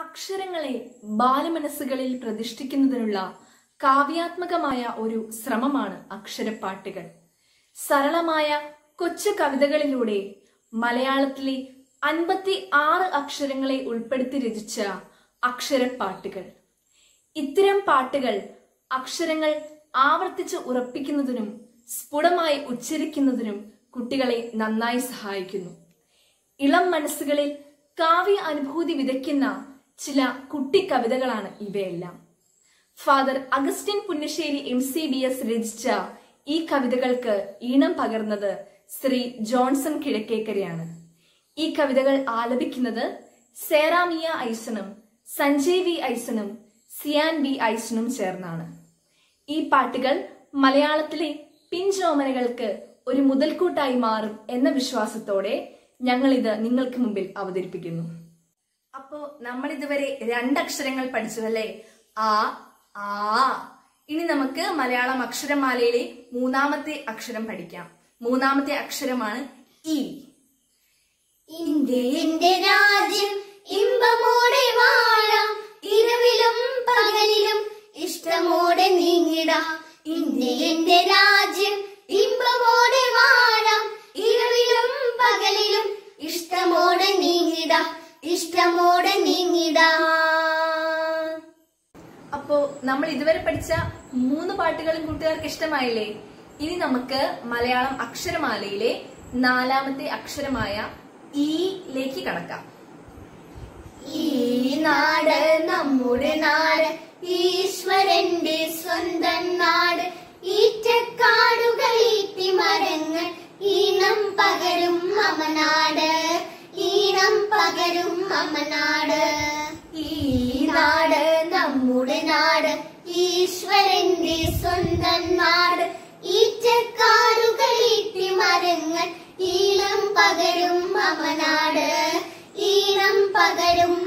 അക്ഷരങ്ങളെ ബാലമനസ്സുകളിൽ പ്രതിഷ്ഠിക്കുന്നതിനുള്ള കാവ്യാത്മകമായ ഒരു ശ്രമമാണ് അക്ഷരപ്പാട്ടുകൾ. സരളമായ കൊച്ചു കവിതകളിലൂടെ മലയാളത്തിലെ 56 അക്ഷരങ്ങളെ ഉൾപ്പെടുത്തി രചിച്ച അക്ഷരപ്പാട്ടുകൾ. ഇത്തരം പാട്ടുകൾ അക്ഷരങ്ങൾ ആവർത്തിച്ച് ഉറപ്പിക്കുന്നതിനും സ്ഫുടമായി ഉച്ചരിക്കുന്നതിനും കുട്ടികളെ നന്നായി സഹായിക്കുന്നു. ഇളം മനസ്സുകളിൽ കാവ്യ അനുഭൂതി വിതയ്ക്കുന്ന ചില കുട്ടിക്കവിതകളാണ് ഇവയെല്ലാം. ഫാദർ അഗസ്റ്റിൻ പുന്നശ്ശേരി MCBS രചിച്ച ഈ കവിതകൾക്ക് ഈണം പകർന്നത് ശ്രീ ജോൺസൺ കിഴക്കേക്കരയാണ്. ഈ കവിതകൾ ആലപിക്കുന്നത് സേറാമിയ ഐസണും സഞ്ജയ് വി ഐസണും സിയാൻ ബി ഐസണും ചേർന്നാണ്. ഈ പാട്ടുകൾ മലയാളത്തിലെ പിഞ്ചോമനകൾക്ക് ഒരു മുതൽക്കൂട്ടായി മാറും എന്ന വിശ്വാസത്തോടെ ഞങ്ങൾ ഇത് നിങ്ങൾക്ക് മുമ്പിൽ അവതരിപ്പിക്കുന്നു. അപ്പോ നമ്മൾ ഇതുവരെ 2 അക്ഷരങ്ങൾ പഠിച്ചതല്ലേ? ആ, ആ. ഇനി നമുക്ക് മലയാളം അക്ഷരമാലയിലെ 3ാമത്തെ അക്ഷരം പഠിക്കാം. 3ാമത്തെ അക്ഷരമാണ് ഇ. ഇന്ത്യന്റെ രാജ്യം ഇമ്പമോടെ വാഴാം, ഇരവിലും പകലിലും ഇഷ്ടമോടെ നീങ്ങിടാം. ഇന്ത്യന്റെ രാജ്യം ഇമ്പമോടെ വാഴാം, ഇരവിലും പകലിലും ഇഷ്ടമോടെ നീങ്ങിടാം, ഇഷ്ടമോടെ നീങ്ങിടാം. അപ്പോ നമ്മൾ ഇതുവരെ പഠിച്ച 3 പാട്ടുകളും കൂട്ടുകാർക്ക് ഇഷ്ടമായില്ലേ? ഇനി നമുക്ക് മലയാളം അക്ഷരമാലയിലെ 4ാമത്തെ അക്ഷരമായ ഇയിലേക്ക് കടക്കാം. ഈ നാട് നമ്മുടെ നാട്, ഈശ്വരന്റെ സ്വന്തം നാട്. ഈറ്റക്കാടുകൾ ഈറ്റിമരങ്ങൾ, ഈണം പകരും അമനാട്, ഈണം പകരും അമനാട്. ഈ നാട് നമ്മുടെ നാട്, ഈശ്വരന്റെ സ്വന്തം നാട്. ഈറ്റക്കാടുകൾ ഈറ്റിമരങ്ങൾ, ഈണം പകരും അമനാട്, ഈണം പകരും